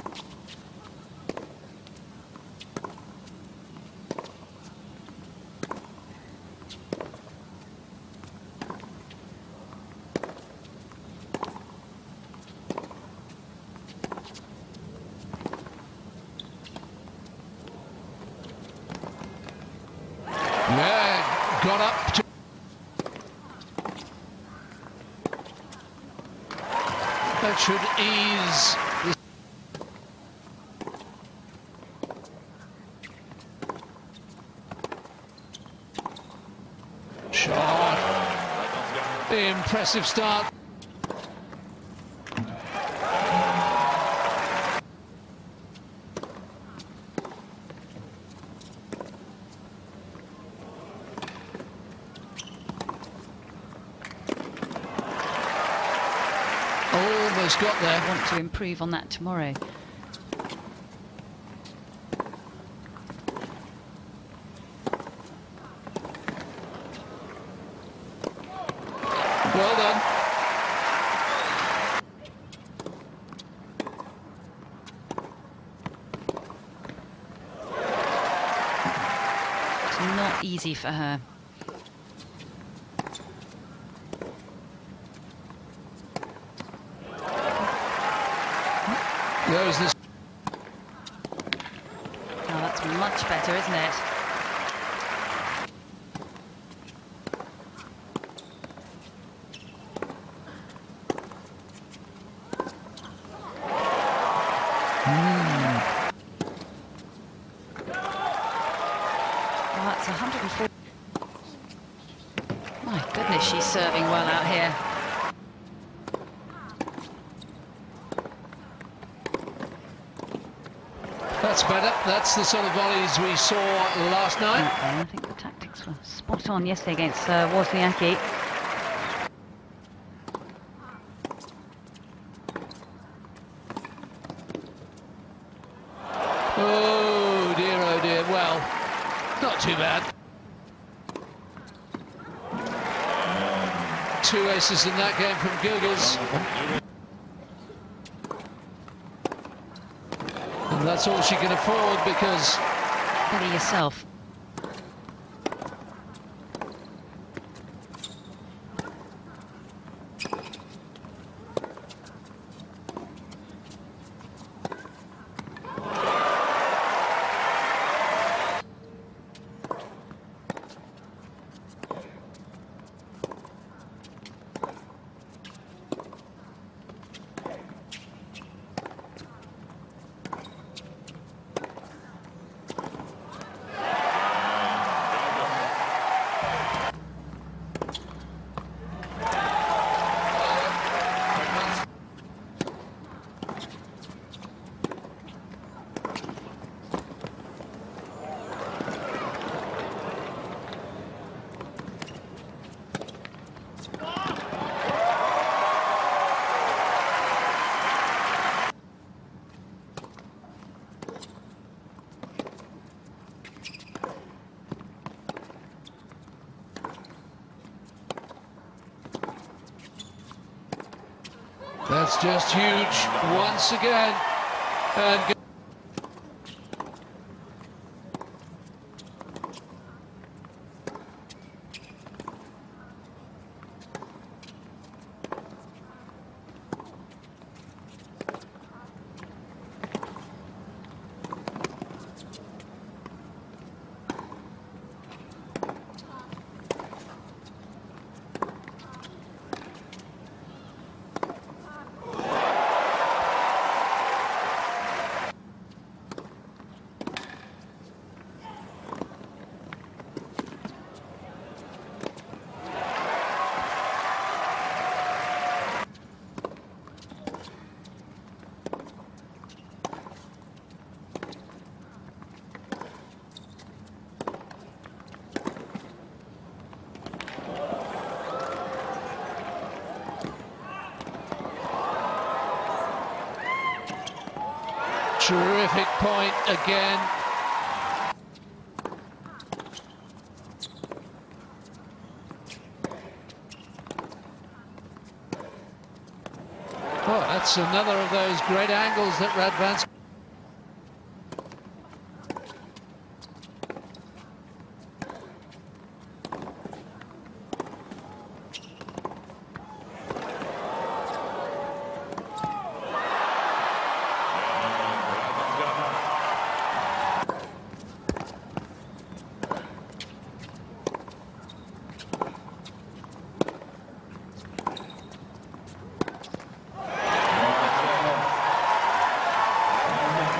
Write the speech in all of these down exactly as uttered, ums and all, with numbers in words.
Yeah, got up to... That should ease the shot. The impressive start. Almost got there. I want to improve on that tomorrow. Well done. It's not easy for her. Goes this. Oh, that's much better, isn't it? Mm. Oh, that's one hundred and four. My goodness, she's serving well out here. That's better. That's the sort of volleys we saw last night. Okay, I think the tactics were spot on yesterday against uh, Wozniacki. Oh dear, oh dear. Well, not too bad. Two aces in that game from Googles. And that's all she can afford because... Better yourself. That's just huge once again. And terrific point again. Oh, that's another of those great angles that Radwanska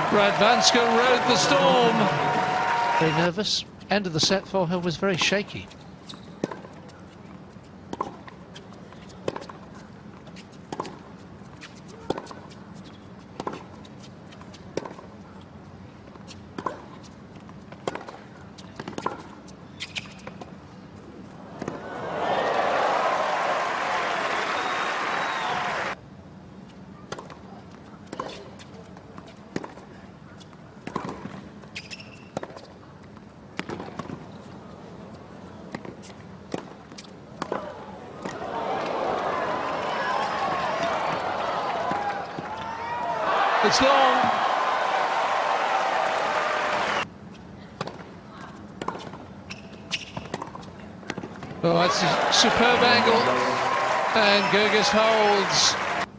Radwanska rode the storm. Very nervous. End of the set for her was very shaky. It's long. Oh, that's a superb angle. And Goerges holds.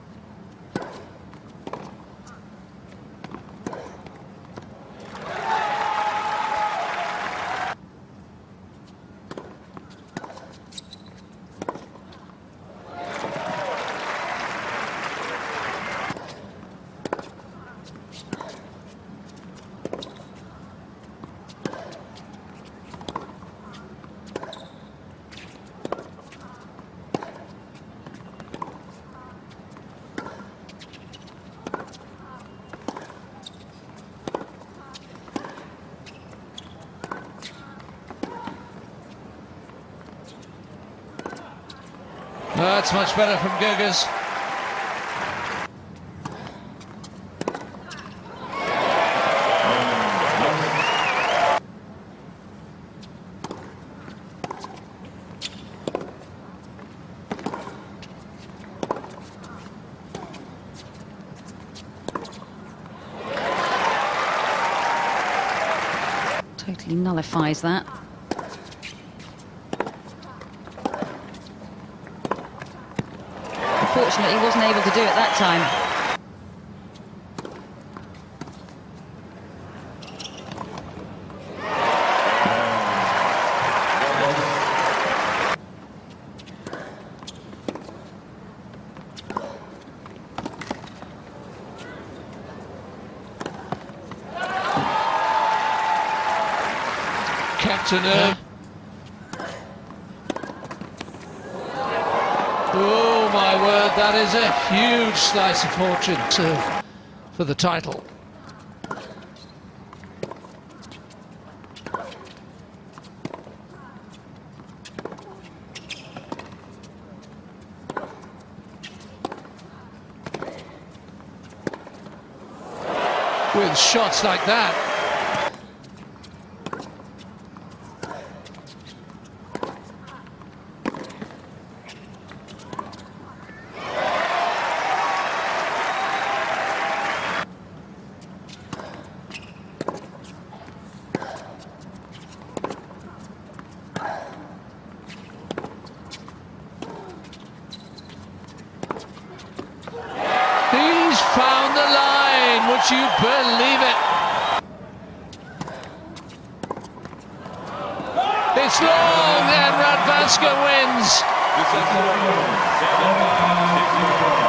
That's much better from Goerges. Totally nullifies that. Unfortunately, he wasn't able to do it that time. Captain Erb. Oh my word, that is a huge slice of fortune serve for the title. With shots like that. He's found the line, would you believe it? It's long and Radwanska wins.